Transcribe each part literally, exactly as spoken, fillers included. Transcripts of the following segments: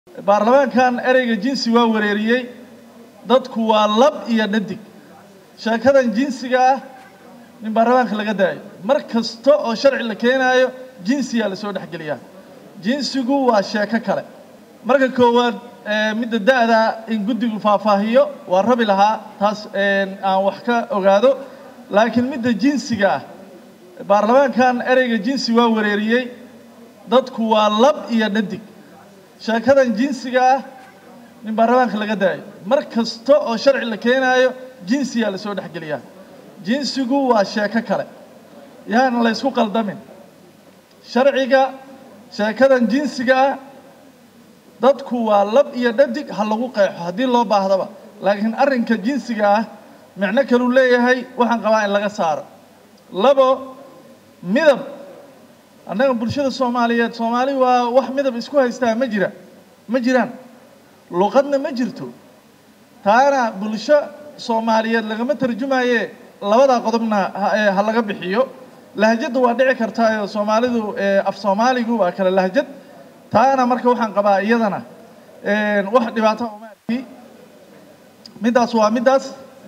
baarlamaankan ereyga jinsi waa wareeriyay dadku waa lab iyo dhadig sheekadan jinsiga ah in baarlamaanka laga daayo mar kasta oo sharci la keenayo jinsiga la soo dhaxgeliyaa jinsigu waa sheeko kale marka koowaad midda daada in guddigu faahfaahiyo waa rabi lahaa taas aan wax ka ogaado laakiin midda jinsiga ah baarlamaankan ereyga jinsi waa wareeriyay dadku waa lab iyo dhadig sheekadan jinsiga ah in baarlamaanka laga daayo mar kasta oo sharci la keenayo jinsiga la soo dhaxgeliyaa jinsigu waa sheeko kale yaana la isku qaldamin sharciga sheekadan jinsiga ah dadku waa lab iyo dhadig ha lagu qeexo haddii loo baahdaba laakiin arrinka jinsiga ah micno kale uu leeyahay waxaan qabaa in laga saaro labo midab annaga bulshada Soomaaliyeed Soomaali waa wax midab isku haystaa ma jira ma jiraan luqadna ma jirto taana bulsho Soomaaliyeed lagama tarjumaye labada qodobna ha laga bixiyo lahjadu waa dhici kartaa Soomaalidu af Soomaaligu waa kala lahjad taana marka waxaan qabaa iyadana een wax dhibaato uma arki midaas waa midaas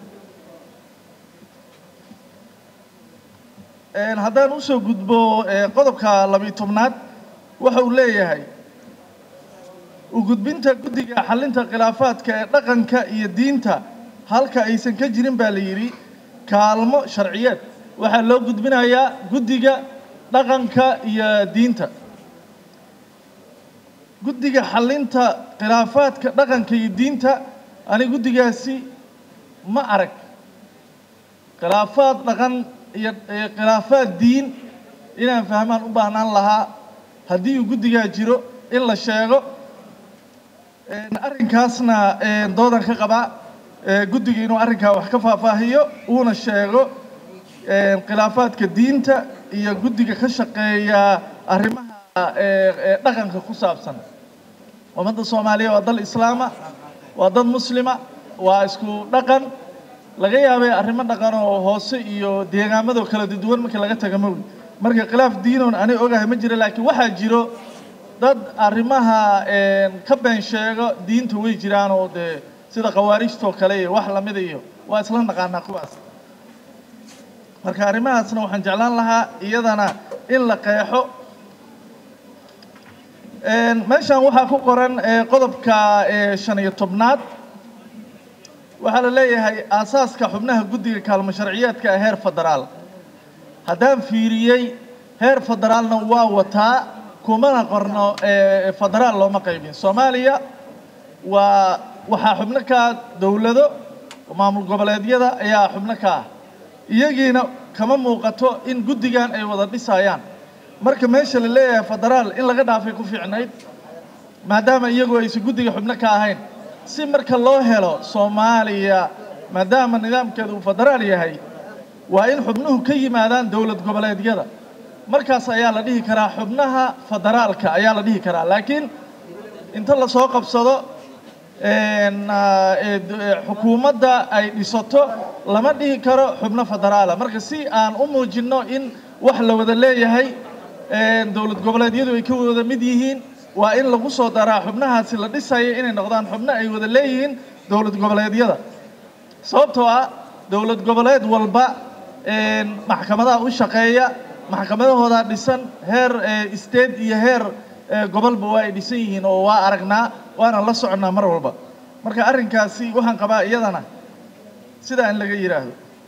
een haddaan u soo gudbo qodobka laba iyo tobnaad waxa uu leeyahay u gudbinta guddiga xalinta khilaafaadka ee dhaqanka iyo diinta halka aysan ka jirin baa la yiri kaalmo sharciyeed waxa loo gudbinayaa guddiga dhaqanka iyo diinta guddiga xalinta khilaafaadka dhaqanka iyo diinta ani guddigaasi ma arag khilaafaad dhaqan iyo khilaafaad diin inaan fahmaan u baahnaan lahaa haddii uu guddigaa jiro in la sheego arrinkaasna doodan ka qaba guddiga inuu arrinkaa wax ka faahfaahiyo uuna sheego khilaafaadka diinta iyo guddiga ka shaqeeya arrimaha dhaqanka ku saabsan ummadda Soomaaliya waa dal islaama waa dad muslima waa isku dhaqan laga yaabay arrimo dhaqan oo hoose iyo deegaamada kala duwan marka laga tagamo marka khilaaf diinoon ani ogahay ma jira laakiin waxa jiro dad arrimaha ka been sheego diinta way jiraan oo sida qawaarijto kale wax la mid iyo waa isla naqaana kuwaas marka arrimahaasna waxaan jeclaan lahaa iyadana in la qeexo een meeshan waxa ku qoran qodobka shan iyo tobnaad waxa la leeyahay aasaaska xubnaha guddiga kaalmo sharciyeedka ee heer federaal haddaan fiiriyay heer federaalna waa wataa kumana qorno federaal looma qaybin Soomaaliya waa waxa xubno ka dawlado maamul goboleedyada ayaa xubno ka iyagiina kama muuqato in guddigan ay wada dhisayaan marka meesha la leeyahay federaal in laga dhaafay ku fiicnayd maadaama iyagu ay guddiga xubno ka ahayn si marka loo helo Soomaaliya maadaama nidaamkeedu federaal yahay waa in xubnuhu ka yimaadaan dawlad goboleedyada markaas ayaa la dhihi karaa xubnaha federaalka ayaa la dhihi karaa laakiin inta la soo qabsado een xukuumadda ay dhisato lama dhihi karo xubno federaal marka si aan u muujino in wax la wada leeyahay een dawlad goboleedyadu ay ka wada mid yihiin waa in lagu soo daraa xubnahaasi la dhisay inay noqdaan xubno ay wada leeyihiin dawlad goboleedyada sababtoo ah dawlad goboleed walba een maxkamadaha u shaqeeya maxkamadahooda dhisan heer state iyo heer gobolba waa ay dhisan yihiin oo waa aragnaa waana la soconaa mar walba marka arrinkaasi waxaan qabaa iyadana sida in laga yiraahdo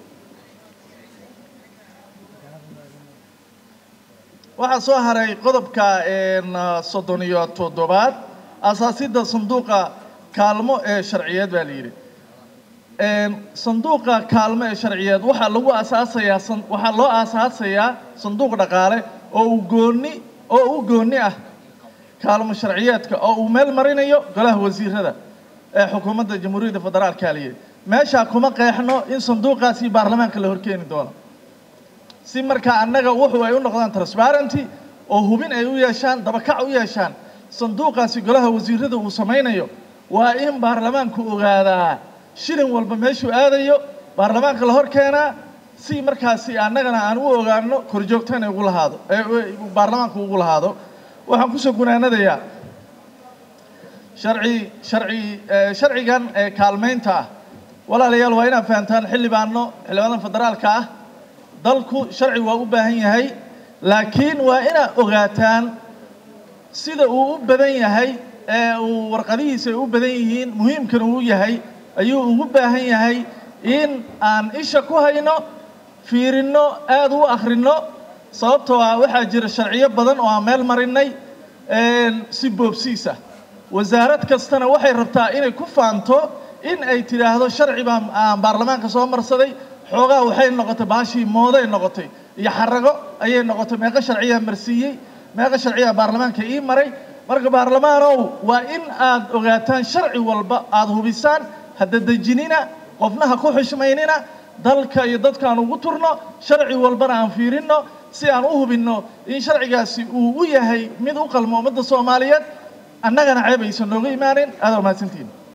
waxa soo haray qodobka een soddon iyo toddobaad asaasida sanduuqa kaalmo ee sharciyeed baa la yiri een sanduuqa kaalmo ee sharciyeed waxa lagu asaasayaa waxa loo asaasayaa sanduuq dhaqaale oo uu gooni oo uu gooni ah kaalmo sharciyeedka oo uu meel marinayo golaha wasiirada ee xukuumadda jamhuuriyadda federaalka ah meesha kuma qeexno in sanduuqaasi baarlamaanka la horkeeni doono si marka annaga wuxuu ay u noqdaan transparency oo hubin ay u yeeshaan dabakac u yeeshaan sanduuqaasi golaha wasiirada uu samaynayo waa in baarlamaanku ogaadaa shilin walba meeshuu aadayo baarlamaanka la hor keenaa si markaasi annagana aan u ogaano korjoogtana ugu lahaado ee baarlamaanku ugu lahaado waxaan ku soo gunaanadayaa sharci sharci sharcigan kaalmeynta walaalayaal waa inaan fahantaan xildhibaano xildhibaanada federaalka ah dalku sharci waa u baahan yahay laakiin waa inaa ogaataan sida uu u badan yahay ee uu warqadihiisa u badan yihiin muhiimkana uu yahay ayuu ugu baahan yahay in aan isha ku hayno fiirino aad u akhrino sababtoo ah waxaa jira sharciyo badan oo aan meel marinay si boobsiisa wasaarad kastana waxay rabtaa inay ku faanto in ay tiraahdo sharci baan baarlamaanka soo marsaday xoogaa waxay noqotay baashii mooday noqotay iyo xarago ayay noqotay meeqa sharciya marsiiyey meeqa sharciya baarlamaanka ii maray marka baarlamaanow waa in aad ogaataan sharci walba aad hubisaan hadda dejinina qofnaha ku xushmaynina dalka iyo dadkaan ugu turno sharci walbana aan fiirino si aan u hubinno in sharcigaasi uu u yahay mid u qalmo ummadda Soomaaliyeed annagana ceeb aysan nooga imaanin aad u mahadsantiin